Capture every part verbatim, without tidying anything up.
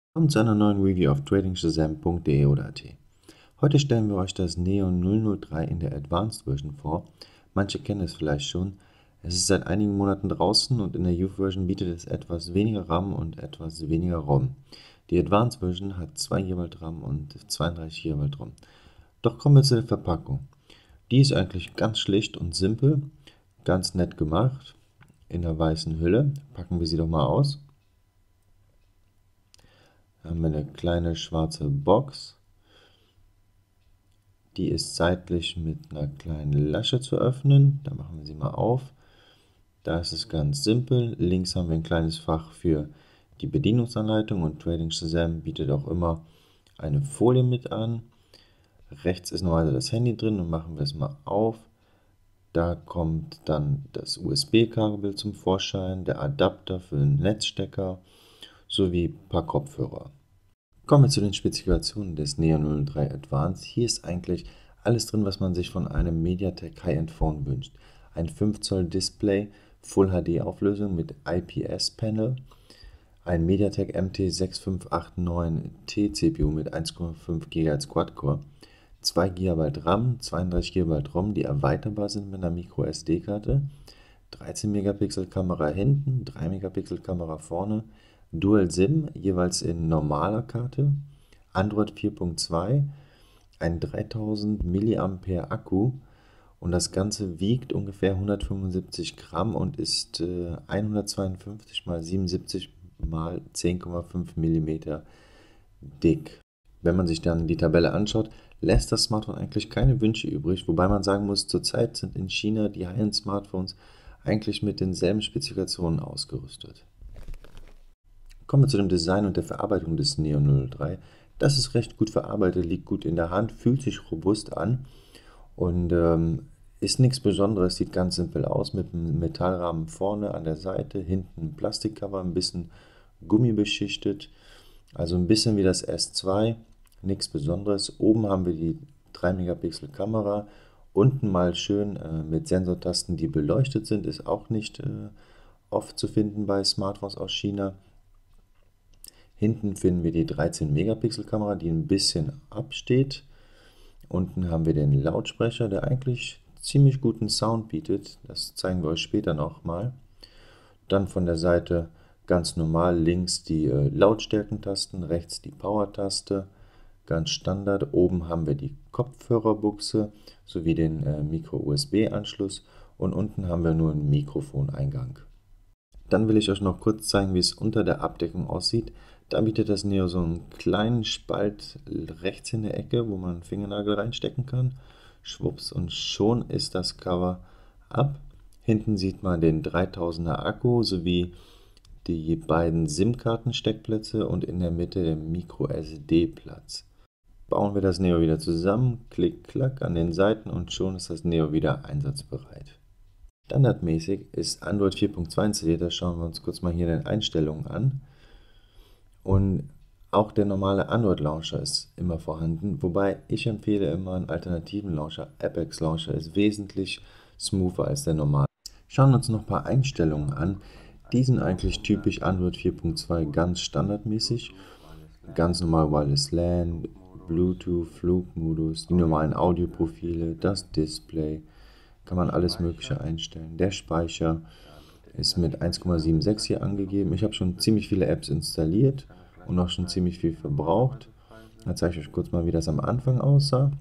Willkommen zu einer neuen Review auf trading shazam punkt de oder at. Heute stellen wir euch das Neo null null drei in der Advanced Version vor. Manche kennen es vielleicht schon. Es ist seit einigen Monaten draußen und in der Youth Version bietet es etwas weniger RAM und etwas weniger ROM. Die Advanced Version hat zwei Gigabyte RAM und zweiunddreißig Gigabyte ROM. Doch kommen wir zu der Verpackung. Die ist eigentlich ganz schlicht und simpel, ganz nett gemacht, in der weißen Hülle. Packen wir sie doch mal aus. Da haben wir eine kleine schwarze Box. Die ist seitlich mit einer kleinen Lasche zu öffnen. Da machen wir sie mal auf. Da ist es ganz simpel. Links haben wir ein kleines Fach für die Bedienungsanleitung und Trading Shazam bietet auch immer eine Folie mit an. Rechts ist normalerweise das Handy drin und machen wir es mal auf. Da kommt dann das U S B-Kabel zum Vorschein, der Adapter für den Netzstecker sowie ein paar Kopfhörer. Kommen wir zu den Spezifikationen des Neo null null drei Advanced. Hier ist eigentlich alles drin, was man sich von einem MediaTek High-End Phone wünscht. Ein fünf Zoll Display, Full H D Auflösung mit I P S-Panel, ein MediaTek M T sechs fünf acht neun T C P U mit eins Komma fünf Gigahertz Quad-Core, zwei Gigabyte RAM, zweiunddreißig Gigabyte ROM, die erweiterbar sind mit einer Micro S D-Karte, dreizehn Megapixel Kamera hinten, drei Megapixel Kamera vorne, Dual SIM, jeweils in normaler Karte, Android vier Punkt zwei, ein dreitausend Milliampere Akku und das Ganze wiegt ungefähr hundertfünfundsiebzig Gramm und ist äh, hundertzweiundfünfzig mal siebenundsiebzig mal zehn Komma fünf Millimeter dick. Wenn man sich dann die Tabelle anschaut, lässt das Smartphone eigentlich keine Wünsche übrig, wobei man sagen muss, zurzeit sind in China die High-End-Smartphones eigentlich mit denselben Spezifikationen ausgerüstet. Kommen wir zu dem Design und der Verarbeitung des Neo null null drei. Das ist recht gut verarbeitet, liegt gut in der Hand, fühlt sich robust an und ähm, ist nichts Besonderes, sieht ganz simpel aus mit einem Metallrahmen vorne an der Seite, hinten ein Plastikcover, ein bisschen Gummi beschichtet, also ein bisschen wie das S zwei, nichts Besonderes. Oben haben wir die drei Megapixel Kamera, unten mal schön äh, mit Sensortasten, die beleuchtet sind, ist auch nicht äh, oft zu finden bei Smartphones aus China. Hinten finden wir die dreizehn Megapixel Kamera, die ein bisschen absteht. Unten haben wir den Lautsprecher, der eigentlich ziemlich guten Sound bietet. Das zeigen wir euch später nochmal. Dann von der Seite ganz normal links die äh, Lautstärkentasten, rechts die Power-Taste. Ganz Standard. Oben haben wir die Kopfhörerbuchse sowie den äh, Micro-U S B-Anschluss und unten haben wir nur einen Mikrofoneingang. Dann will ich euch noch kurz zeigen, wie es unter der Abdeckung aussieht. Da bietet das Neo so einen kleinen Spalt rechts in der Ecke, wo man einen Fingernagel reinstecken kann. Schwupps und schon ist das Cover ab. Hinten sieht man den dreitausender Akku sowie die beiden SIM-Karten-Steckplätze und in der Mitte den Micro S D-Platz. Bauen wir das Neo wieder zusammen, klick, klack an den Seiten und schon ist das Neo wieder einsatzbereit. Standardmäßig ist Android vier Punkt zwei installiert, das schauen wir uns kurz mal hier in den Einstellungen an. Und auch der normale Android-Launcher ist immer vorhanden, wobei ich empfehle immer einen alternativen Launcher. Apex Launcher ist wesentlich smoother als der normale. Schauen wir uns noch ein paar Einstellungen an. Die sind eigentlich typisch Android vier Punkt zwei, ganz standardmäßig. Ganz normal Wireless LAN, Bluetooth, Flugmodus, die normalen Audioprofile, das Display. Kann man alles Mögliche einstellen. Der Speicher ist mit eins Komma sechsundsiebzig hier angegeben. Ich habe schon ziemlich viele Apps installiert und auch schon ziemlich viel verbraucht. Da zeige ich euch kurz mal, wie das am Anfang aussah.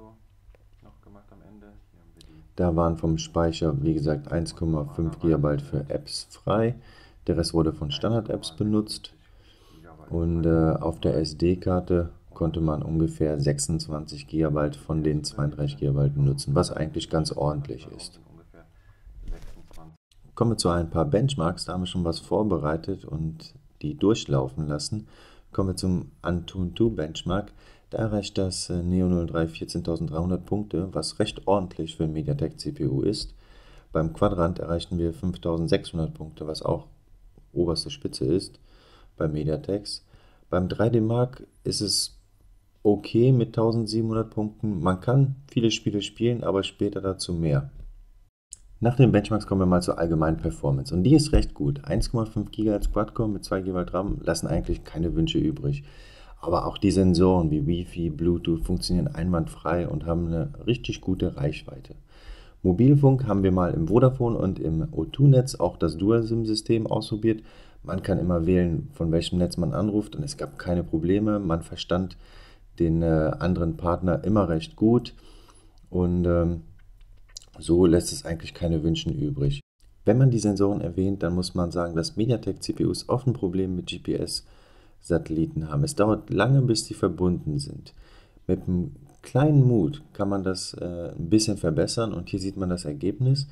Da waren vom Speicher, wie gesagt, eins Komma fünf Gigabyte für Apps frei. Der Rest wurde von Standard-Apps benutzt. Und äh, auf der S D-Karte konnte man ungefähr sechsundzwanzig Gigabyte von den zweiunddreißig Gigabyte nutzen, was eigentlich ganz ordentlich ist. Kommen wir zu ein paar Benchmarks, da haben wir schon was vorbereitet und die durchlaufen lassen. Kommen wir zum Antutu Benchmark. Da erreicht das Neo null null drei vierzehntausenddreihundert Punkte, was recht ordentlich für ein MediaTek C P U ist. Beim Quadrant erreichten wir fünftausendsechshundert Punkte, was auch oberste Spitze ist bei MediaTeks. Beim drei D Mark ist es okay mit eintausendsiebenhundert Punkten. Man kann viele Spiele spielen, aber später dazu mehr. Nach den Benchmarks kommen wir mal zur allgemeinen Performance und die ist recht gut. eins Komma fünf Gigahertz Quad-Core mit zwei Gigabyte RAM lassen eigentlich keine Wünsche übrig. Aber auch die Sensoren wie Wi-Fi, Bluetooth funktionieren einwandfrei und haben eine richtig gute Reichweite. Mobilfunk haben wir mal im Vodafone und im O zwei Netz auch das Dual-SIM-System ausprobiert. Man kann immer wählen, von welchem Netz man anruft und es gab keine Probleme. Man verstand den äh, anderen Partner immer recht gut und ähm, so lässt es eigentlich keine Wünsche übrig. Wenn man die Sensoren erwähnt, dann muss man sagen, dass MediaTek-C P Us oft ein Problem mit G P S-Satelliten haben. Es dauert lange, bis die verbunden sind. Mit einem kleinen Mut kann man das äh, ein bisschen verbessern und hier sieht man das Ergebnis.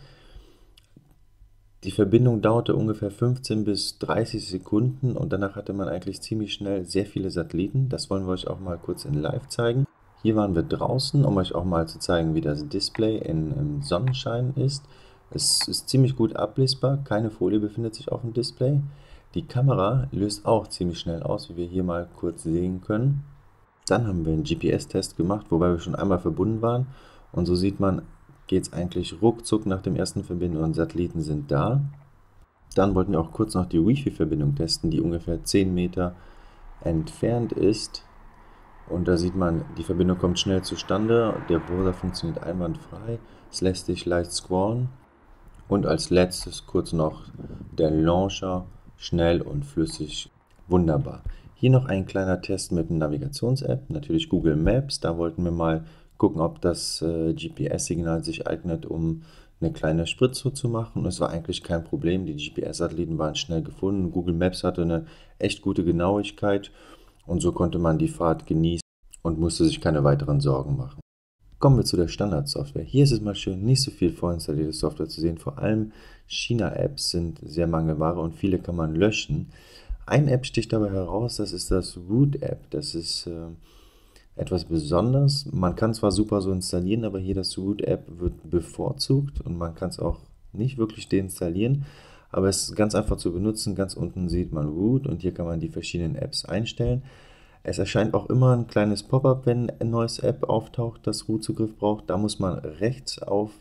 Die Verbindung dauerte ungefähr fünfzehn bis dreißig Sekunden und danach hatte man eigentlich ziemlich schnell sehr viele Satelliten. Das wollen wir euch auch mal kurz in Live zeigen. Hier waren wir draußen, um euch auch mal zu zeigen, wie das Display in, im Sonnenschein ist. Es ist ziemlich gut ablesbar, keine Folie befindet sich auf dem Display. Die Kamera löst auch ziemlich schnell aus, wie wir hier mal kurz sehen können. Dann haben wir einen G P S-Test gemacht, wobei wir schon einmal verbunden waren. Und so sieht man, geht es eigentlich ruckzuck nach dem ersten Verbinden und Satelliten sind da. Dann wollten wir auch kurz noch die Wi-Fi-Verbindung testen, die ungefähr zehn Meter entfernt ist. Und da sieht man, die Verbindung kommt schnell zustande, der Browser funktioniert einwandfrei, es lässt sich leicht scrollen. Und als letztes kurz noch der Launcher, schnell und flüssig, wunderbar. Hier noch ein kleiner Test mit einer Navigations-App, natürlich Google Maps. Da wollten wir mal gucken, ob das äh, G P S-Signal sich eignet, um eine kleine Spritztour zu machen. Und es war eigentlich kein Problem, die G P S-Satelliten waren schnell gefunden. Google Maps hatte eine echt gute Genauigkeit und so konnte man die Fahrt genießen und musste sich keine weiteren Sorgen machen. Kommen wir zu der Standardsoftware. Hier ist es mal schön, nicht so viel vorinstallierte Software zu sehen. Vor allem China-Apps sind sehr Mangelware und viele kann man löschen. Eine App sticht dabei heraus, das ist das Root-App. Das ist äh, etwas Besonderes. Man kann zwar super so installieren, aber hier das Root-App wird bevorzugt und man kann es auch nicht wirklich deinstallieren. Aber es ist ganz einfach zu benutzen. Ganz unten sieht man Root und hier kann man die verschiedenen Apps einstellen. Es erscheint auch immer ein kleines Pop-up, wenn ein neues App auftaucht, das Root-Zugriff braucht. Da muss man rechts auf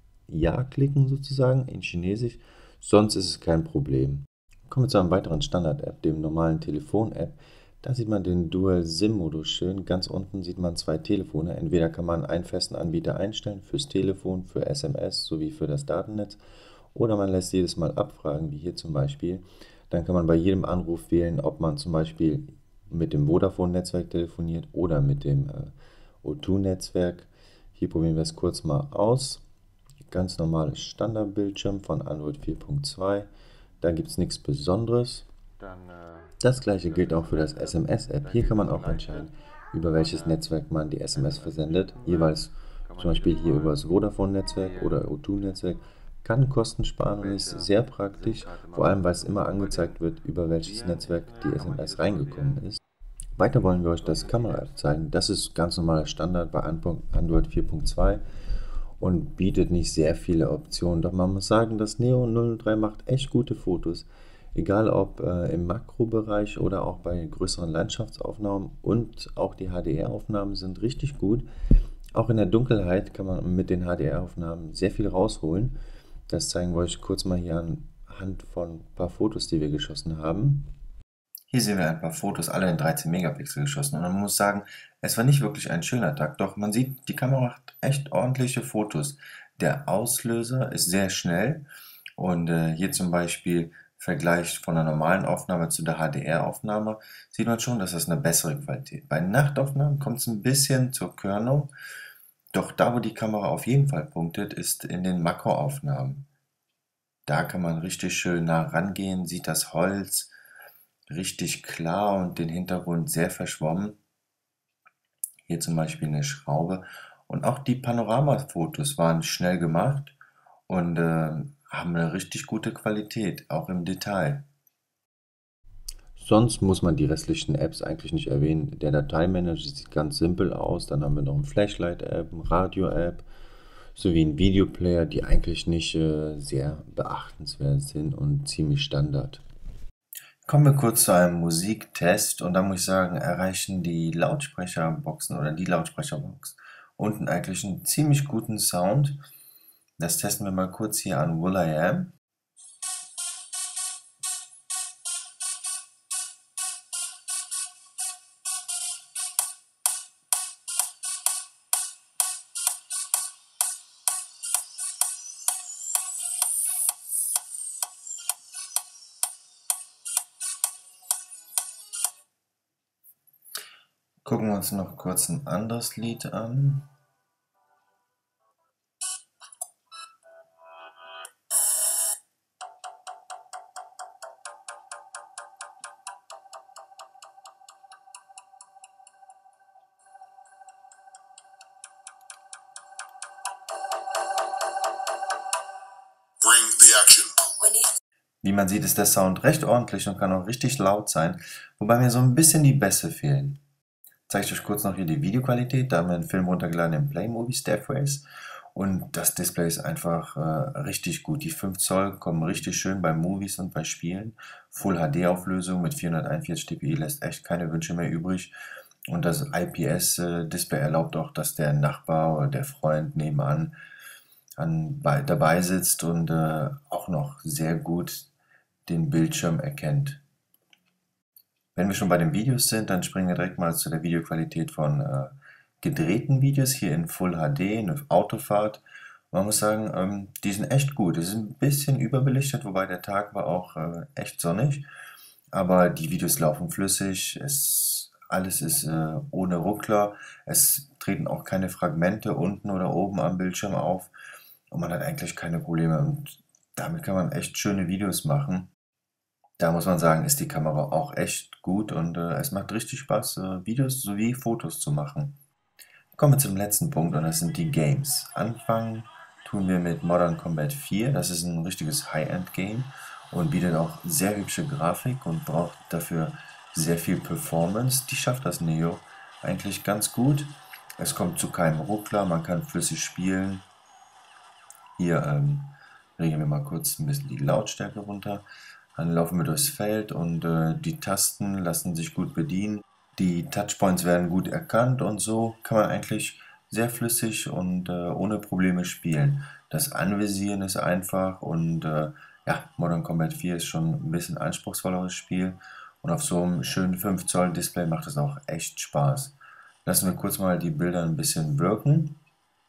Ja klicken sozusagen in Chinesisch, sonst ist es kein Problem. Kommen wir zu einem weiteren Standard-App, dem normalen Telefon-App. Da sieht man den Dual-SIM-Modus schön. Ganz unten sieht man zwei Telefone. Entweder kann man einen festen Anbieter einstellen fürs Telefon, für S M S sowie für das Datennetz. Oder man lässt jedes Mal abfragen, wie hier zum Beispiel. Dann kann man bei jedem Anruf wählen, ob man zum Beispiel mit dem Vodafone-Netzwerk telefoniert oder mit dem äh, O zwei Netzwerk. Hier probieren wir es kurz mal aus. Ganz normales Standardbildschirm von Android vier Punkt zwei. Da gibt es nichts Besonderes. Das gleiche gilt auch für das S M S-App. Hier kann man auch entscheiden, über welches Netzwerk man die S M S versendet. Jeweils zum Beispiel hier über das Vodafone-Netzwerk oder O zwei Netzwerk. Kann Kosten sparen und ist sehr praktisch, vor allem weil es immer angezeigt wird, über welches Netzwerk die S M S reingekommen ist. Weiter wollen wir euch das Kamera-App zeigen. Das ist ganz normaler Standard bei Android vier Punkt zwei und bietet nicht sehr viele Optionen. Doch man muss sagen, das Neo null null drei macht echt gute Fotos. Egal ob äh, im Makrobereich oder auch bei größeren Landschaftsaufnahmen, und auch die H D R-Aufnahmen sind richtig gut. Auch in der Dunkelheit kann man mit den H D R-Aufnahmen sehr viel rausholen. Das zeigen wir euch kurz mal hier anhand von ein paar Fotos, die wir geschossen haben. Hier sehen wir ein paar Fotos, alle in dreizehn Megapixel geschossen. Und man muss sagen, es war nicht wirklich ein schöner Tag, doch man sieht, die Kamera macht echt ordentliche Fotos. Der Auslöser ist sehr schnell und äh, hier zum Beispiel Vergleich von einer normalen Aufnahme zu der H D R-Aufnahme, sieht man schon, dass das eine bessere Qualität. Bei Nachtaufnahmen kommt es ein bisschen zur Körnung. Doch da, wo die Kamera auf jeden Fall punktet, ist in den Makroaufnahmen. Da kann man richtig schön nah rangehen, sieht das Holz richtig klar und den Hintergrund sehr verschwommen. Hier zum Beispiel eine Schraube. Und auch die Panoramafotos waren schnell gemacht und äh, haben eine richtig gute Qualität, auch im Detail. Sonst muss man die restlichen Apps eigentlich nicht erwähnen. Der Dateimanager sieht ganz simpel aus. Dann haben wir noch eine Flashlight-App, eine Radio-App sowie einen Videoplayer, die eigentlich nicht äh, sehr beachtenswert sind und ziemlich Standard. Kommen wir kurz zu einem Musiktest und da muss ich sagen, erreichen die Lautsprecherboxen oder die Lautsprecherbox unten eigentlich einen ziemlich guten Sound. Das testen wir mal kurz hier an will.i.am. Gucken wir uns noch kurz ein anderes Lied an. Wie man sieht, ist der Sound recht ordentlich und kann auch richtig laut sein, wobei mir so ein bisschen die Bässe fehlen. Zeige ich euch kurz noch hier die Videoqualität. Da haben wir einen Film runtergeladen im Playmovie Stairways und das Display ist einfach äh, richtig gut. Die fünf Zoll kommen richtig schön bei Movies und bei Spielen. Full H D Auflösung mit vierhunderteinundvierzig dpi lässt echt keine Wünsche mehr übrig. Und das I P S-Display erlaubt auch, dass der Nachbar oder der Freund nebenan an, bei, dabei sitzt und äh, auch noch sehr gut den Bildschirm erkennt. Wenn wir schon bei den Videos sind, dann springen wir direkt mal zu der Videoqualität von äh, gedrehten Videos hier in Full H D, eine Autofahrt. Man muss sagen, ähm, die sind echt gut. Es ist ein bisschen überbelichtet, wobei der Tag war auch äh, echt sonnig. Aber die Videos laufen flüssig, es, alles ist äh, ohne Ruckler, es treten auch keine Fragmente unten oder oben am Bildschirm auf und man hat eigentlich keine Probleme und damit kann man echt schöne Videos machen. Da muss man sagen, ist die Kamera auch echt gut und äh, es macht richtig Spaß, äh, Videos sowie Fotos zu machen. Kommen wir zum letzten Punkt und das sind die Games. Anfangen tun wir mit Modern Combat vier, das ist ein richtiges High-End-Game und bietet auch sehr hübsche Grafik und braucht dafür sehr viel Performance. Die schafft das Neo eigentlich ganz gut. Es kommt zu keinem Ruckler, man kann flüssig spielen. Hier ähm, regeln wir mal kurz ein bisschen die Lautstärke runter. Dann laufen wir durchs Feld und äh, die Tasten lassen sich gut bedienen. Die Touchpoints werden gut erkannt und so kann man eigentlich sehr flüssig und äh, ohne Probleme spielen. Das Anvisieren ist einfach und äh, ja, Modern Combat vier ist schon ein bisschen anspruchsvolleres Spiel und auf so einem schönen fünf Zoll Display macht es auch echt Spaß. Lassen wir kurz mal die Bilder ein bisschen wirken.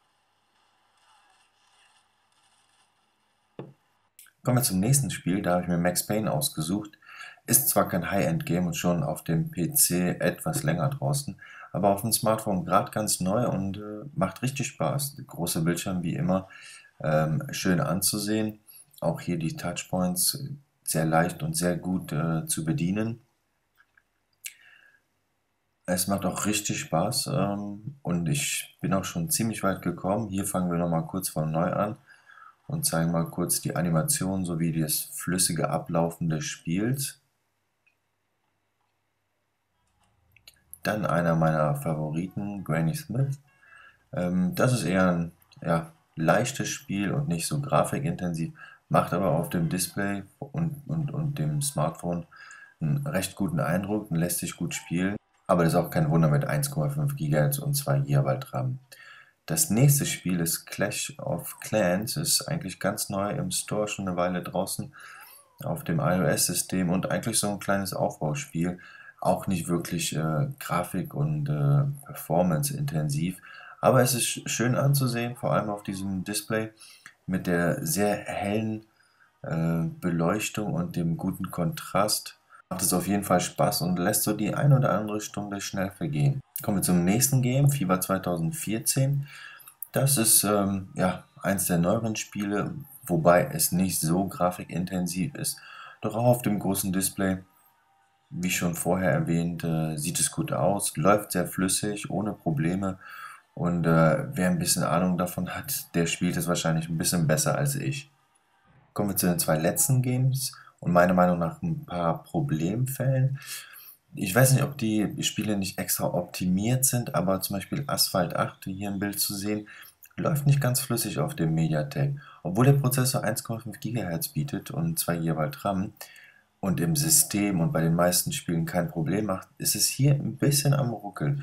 Kommen wir zum nächsten Spiel, da habe ich mir Max Payne ausgesucht. Ist zwar kein High-End-Game und schon auf dem P C etwas länger draußen, aber auf dem Smartphone gerade ganz neu und äh, macht richtig Spaß. Der große Bildschirm wie immer, ähm, schön anzusehen. Auch hier die Touchpoints sehr leicht und sehr gut äh, zu bedienen. Es macht auch richtig Spaß ähm, und ich bin auch schon ziemlich weit gekommen. Hier fangen wir nochmal kurz von neu an und zeigen mal kurz die Animation sowie das flüssige Ablaufen des Spiels. Dann einer meiner Favoriten, Granny Smith. Ähm, das ist eher ein ja, leichtes Spiel und nicht so grafikintensiv, macht aber auf dem Display und, und, und dem Smartphone einen recht guten Eindruck und lässt sich gut spielen. Aber das ist auch kein Wunder mit eins Komma fünf Gigahertz und zwei Gigabyte RAM. Das nächste Spiel ist Clash of Clans, ist eigentlich ganz neu im Store, schon eine Weile draußen auf dem iOS-System und eigentlich so ein kleines Aufbauspiel. Auch nicht wirklich äh, Grafik- und äh, Performance-intensiv, aber es ist schön anzusehen, vor allem auf diesem Display mit der sehr hellen äh, Beleuchtung und dem guten Kontrast. Macht es auf jeden Fall Spaß und lässt so die ein oder andere Stunde schnell vergehen. Kommen wir zum nächsten Game, FIFA zweitausendvierzehn. Das ist ähm, ja, eins der neueren Spiele, wobei es nicht so grafikintensiv ist. Doch auch auf dem großen Display, wie schon vorher erwähnt, äh, sieht es gut aus, läuft sehr flüssig, ohne Probleme. Und äh, wer ein bisschen Ahnung davon hat, der spielt es wahrscheinlich ein bisschen besser als ich. Kommen wir zu den zwei letzten Games und meiner Meinung nach ein paar Problemfällen. Ich weiß nicht, ob die Spiele nicht extra optimiert sind, aber zum Beispiel Asphalt acht, hier im Bild zu sehen, läuft nicht ganz flüssig auf dem MediaTek. Obwohl der Prozessor eins Komma fünf Gigahertz bietet und zwei Gigabyte RAM und im System und bei den meisten Spielen kein Problem macht, ist es hier ein bisschen am Ruckeln.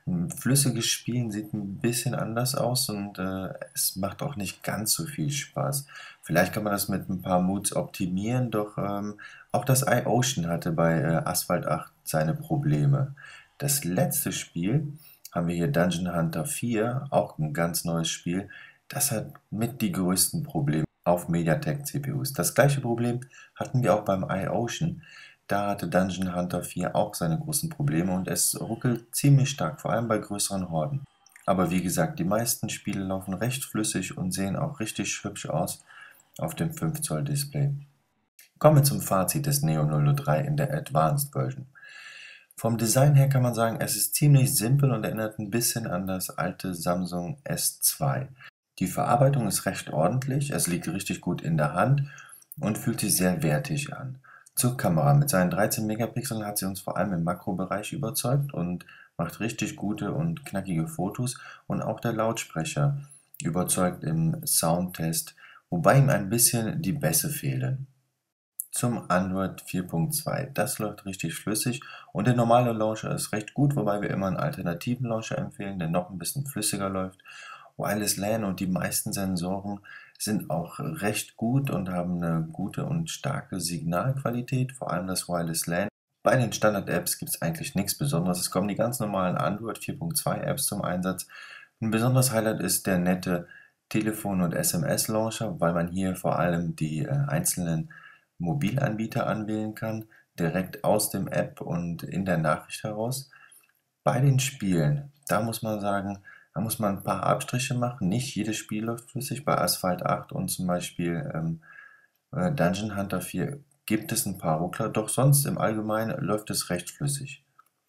'N flüssiges Spielen sieht ein bisschen anders aus und, äh, es macht auch nicht ganz so viel Spaß. Vielleicht kann man das mit ein paar Mods optimieren, doch, ähm, auch das iOcean hatte bei, äh, Asphalt acht seine Probleme. Das letzte Spiel haben wir hier Dungeon Hunter vier, auch ein ganz neues Spiel. Das hat mit die größten Probleme auf MediaTek-C P Us. Das gleiche Problem hatten wir auch beim iOcean. Da hatte Dungeon Hunter vier auch seine großen Probleme und es ruckelt ziemlich stark, vor allem bei größeren Horden. Aber wie gesagt, die meisten Spiele laufen recht flüssig und sehen auch richtig hübsch aus auf dem fünf Zoll Display. Kommen wir zum Fazit des Neo null null drei in der Advanced Version. Vom Design her kann man sagen, es ist ziemlich simpel und erinnert ein bisschen an das alte Samsung S zwei. Die Verarbeitung ist recht ordentlich, es liegt richtig gut in der Hand und fühlt sich sehr wertig an. Zur Kamera. Mit seinen dreizehn Megapixeln hat sie uns vor allem im Makrobereich überzeugt und macht richtig gute und knackige Fotos. Und auch der Lautsprecher überzeugt im Soundtest, wobei ihm ein bisschen die Bässe fehlen. Zum Android vier Punkt zwei. Das läuft richtig flüssig und der normale Launcher ist recht gut, wobei wir immer einen alternativen Launcher empfehlen, der noch ein bisschen flüssiger läuft. Wireless LAN und die meisten Sensoren sind auch recht gut und haben eine gute und starke Signalqualität, vor allem das Wireless LAN. Bei den Standard-Apps gibt es eigentlich nichts Besonderes. Es kommen die ganz normalen Android vier Punkt zwei Apps zum Einsatz. Ein besonderes Highlight ist der nette Telefon- und S M S-Launcher, weil man hier vor allem die äh, einzelnen Mobilanbieter anwählen kann, direkt aus dem App und in der Nachricht heraus. Bei den Spielen, da muss man sagen, da muss man ein paar Abstriche machen. Nicht jedes Spiel läuft flüssig. Bei Asphalt acht und zum Beispiel ähm, äh, Dungeon Hunter vier gibt es ein paar Ruckler, doch sonst im Allgemeinen läuft es recht flüssig.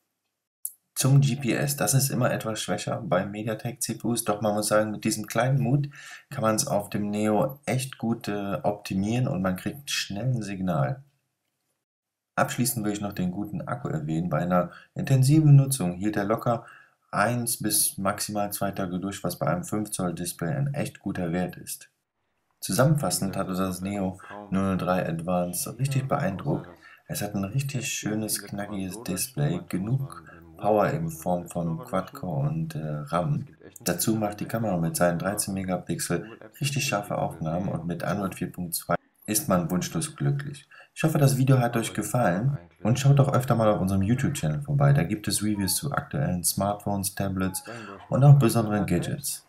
Zum G P S, das ist immer etwas schwächer bei MediaTek-C P Us, doch man muss sagen, mit diesem kleinen Mut kann man es auf dem Neo echt gut äh, optimieren und man kriegt schnell ein Signal. Abschließend will ich noch den guten Akku erwähnen. Bei einer intensiven Nutzung hielt er locker eins bis maximal zwei Tage durch, was bei einem fünf Zoll Display ein echt guter Wert ist. Zusammenfassend hat uns das Neo null null drei Advance richtig beeindruckt. Es hat ein richtig schönes, knackiges Display, genug Power in Form von Quad-Core und äh, RAM. Dazu macht die Kamera mit seinen dreizehn Megapixel richtig scharfe Aufnahmen und mit Android vier Punkt zwei ist man wunschlos glücklich. Ich hoffe, das Video hat euch gefallen und schaut doch öfter mal auf unserem YouTube-Channel vorbei. Da gibt es Reviews zu aktuellen Smartphones, Tablets und auch besonderen Gadgets.